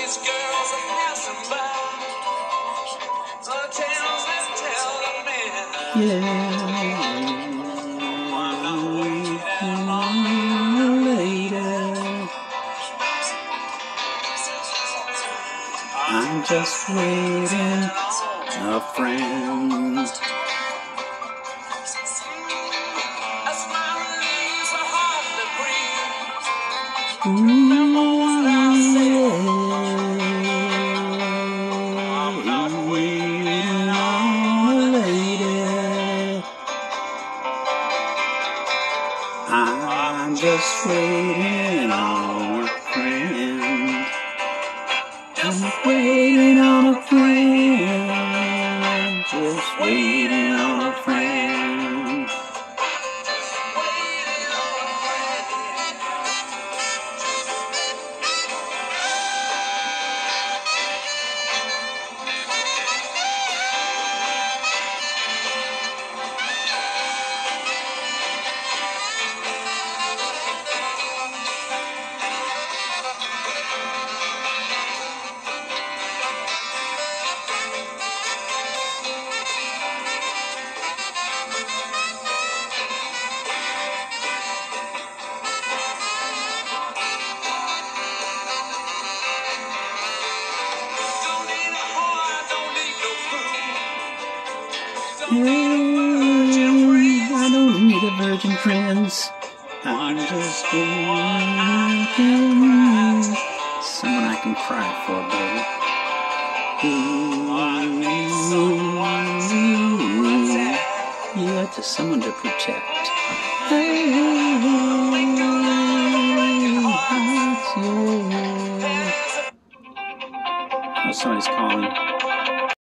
these girls are passing by. The tales they tell the men. While I'm waiting on a lady, I'm just waiting a friend. As my leaves are hard to breathe, remember what I said. I'm not waiting on a lady, I'm just waiting on a friend. I'm waiting on a friend, just waiting on a friend. I don't need a virgin friends. I'm just wanting someone I can cry for, baby. Yeah, just someone to protect. Oh, somebody's calling.